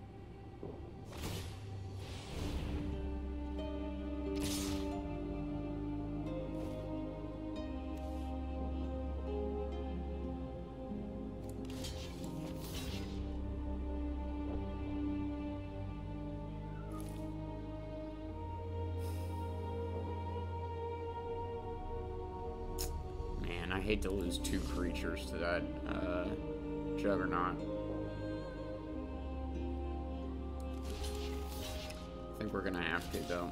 Man, I hate to lose 2 creatures to that Juggernaut. I think we're gonna have to, though.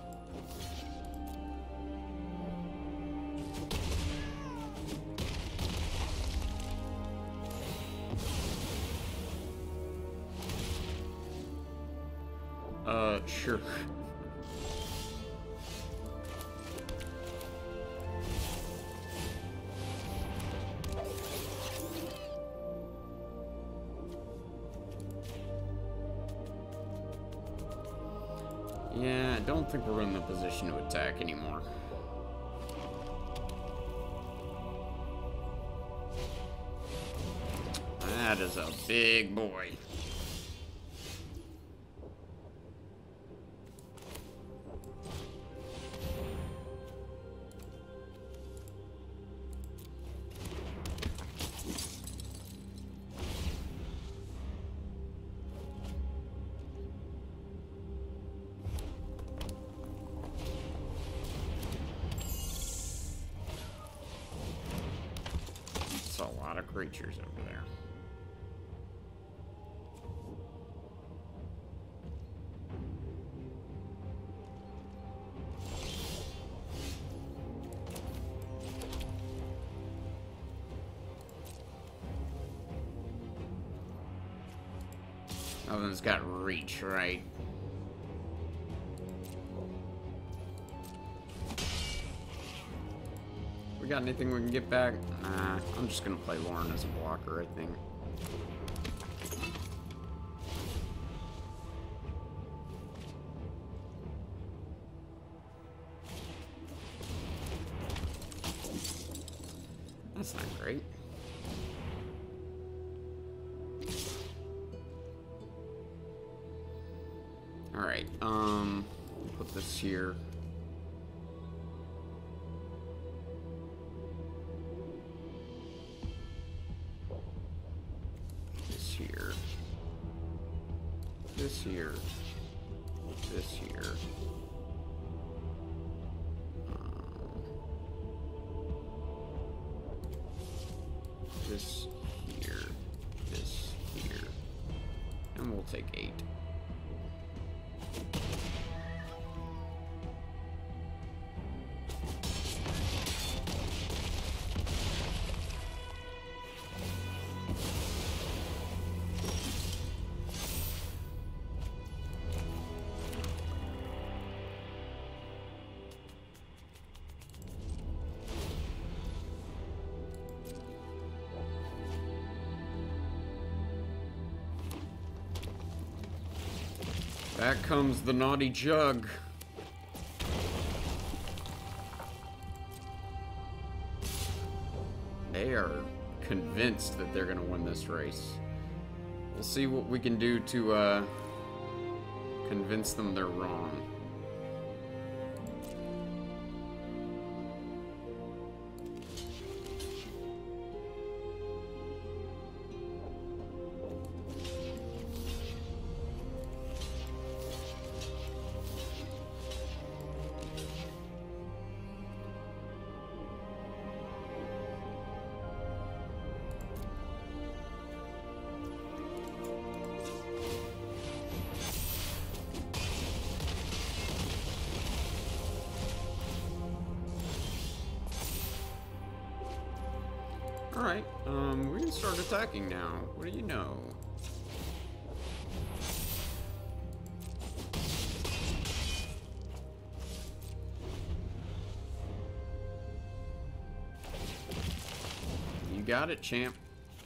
Sure. Yeah, I don't think we're in the position to attack anymore. That is a big boy. A lot of creatures over there. Other one's got reach, right? We got anything we can get back? Nah, I'm just gonna play Lauren as a blocker, I think. That's not great. Alright, put this here. This here. This here. This here. This here. This here. And we'll take 8. Back comes the naughty jug. They are convinced that they're gonna win this race. We'll see what we can do to convince them they're wrong. Alright, we can start attacking now. What do you know? You got it, champ.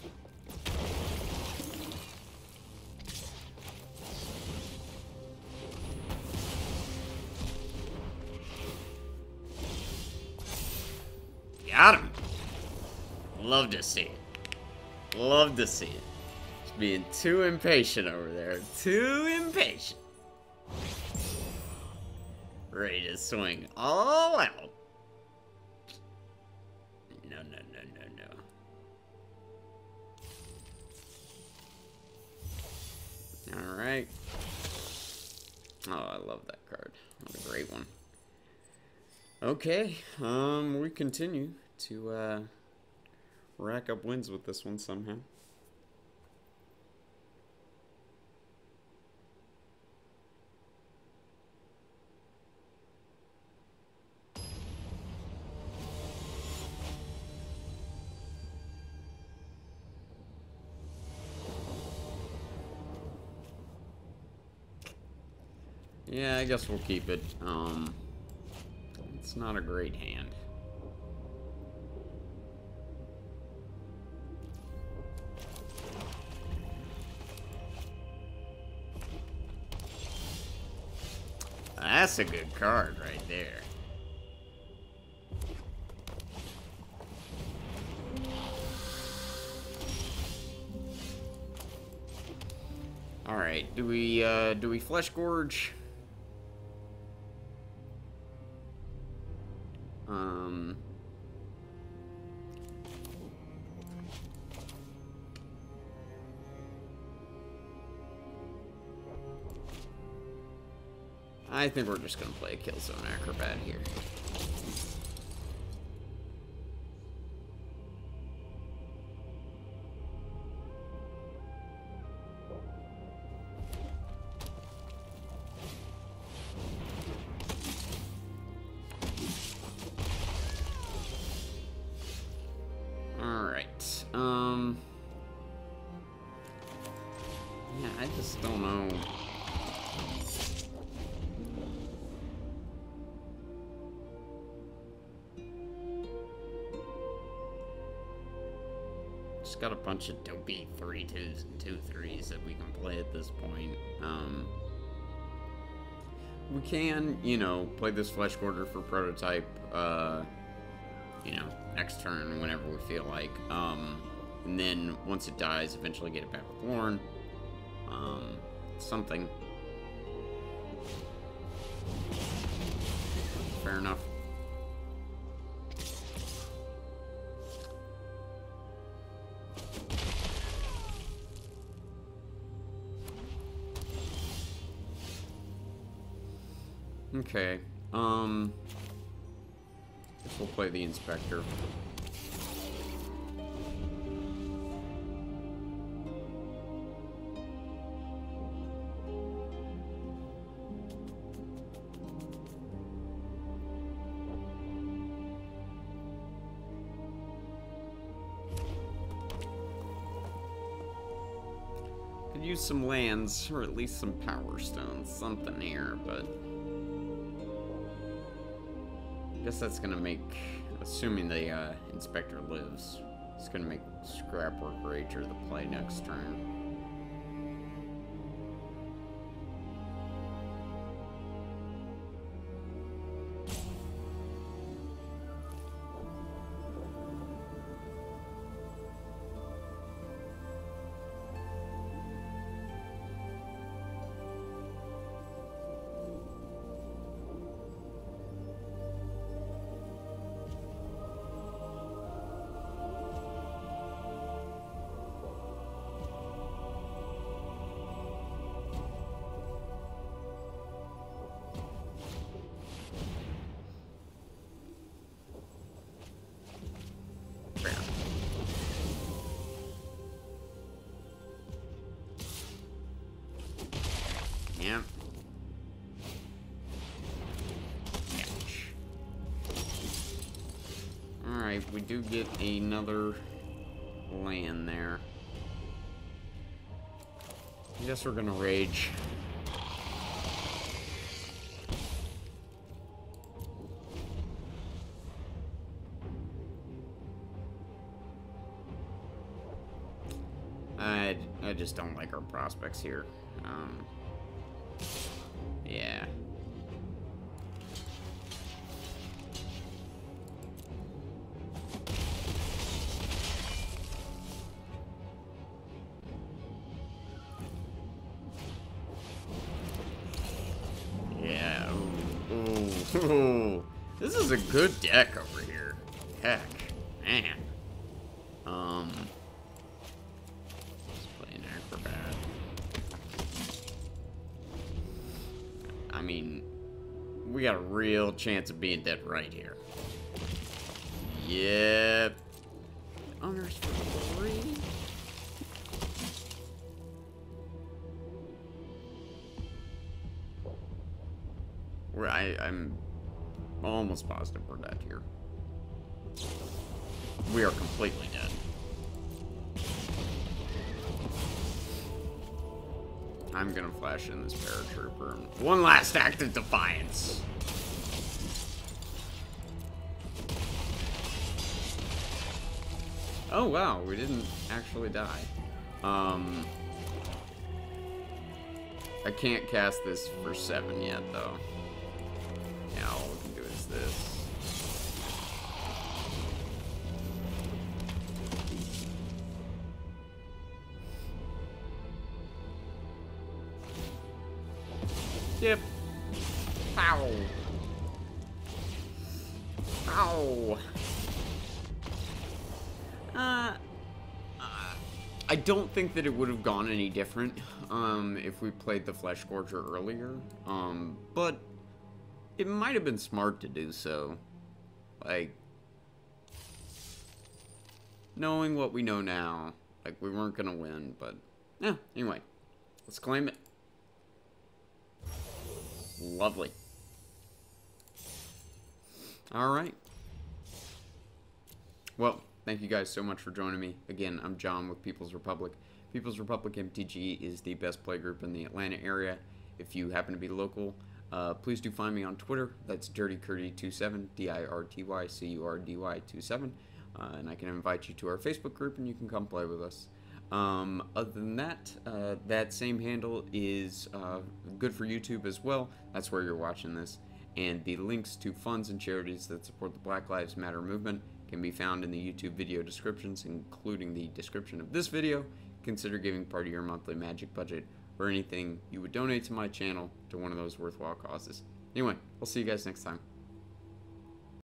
Got him. Love to see it. Love to see it. Just being too impatient over there. Too impatient. Ready to swing all out. No, no, no, no, no. Alright. Oh, I love that card. What a great one. Okay, we continue to, rack up wins with this one somehow. Yeah, I guess we'll keep it. It's not a great hand. That's a good card right there. All right, do we Flesh Gorge? I think we're just gonna play a Killzone Acrobat here. Yeah, I just don't know. Just got a bunch of dopey 3-2s and 2-3s that we can play at this point. We can, you know, play this Flesh Gorger for prototype, you know, next turn, whenever we feel like. And then, once it dies, eventually get it back with Lorn. Something. Fair enough. Okay, guess we'll play the Inspector. Could use some lands, or at least some power stones, something here, but I guess that's gonna make, assuming the Inspector lives, it's gonna make Scrapwork Rager the play next turn. Yep. Alright, we do get another land there. I guess we're gonna rage. I just don't like our prospects here. Yeah. Yeah. Ooh. Ooh. This is a good deck over here. Heck. Man. Let's play an Acrobat. I mean, we got a real chance of being dead right here. Yep. Honors for 3. I'm almost positive we're dead here. We are completely dead. I'm gonna flash in this paratrooper. One last act of defiance. Oh wow, we didn't actually die. I can't cast this for 7 yet though. Yeah, all we can do is this. Yep. Ow. Ow. I don't think that it would have gone any different if we played the Flesh Gorger earlier. But it might have been smart to do so. Like, knowing what we know now, like, we weren't gonna win, but yeah, anyway. Let's claim it. Lovely. Alright. Well, thank you guys so much for joining me. Again, I'm John with People's Republic. People's Republic MTG is the best play group in the Atlanta area. If you happen to be local, please do find me on Twitter. That's DirtyCurdy27, DirtyCurdy27, and I can invite you to our Facebook group, and you can come play with us. Other than that, that same handle is good for YouTube as well. That's where you're watching this. And the links to funds and charities that support the Black Lives Matter movement can be found in the YouTube video descriptions, including the description of this video. Consider giving part of your monthly Magic budget or anything you would donate to my channel to one of those worthwhile causes. Anyway, I'll see you guys next time.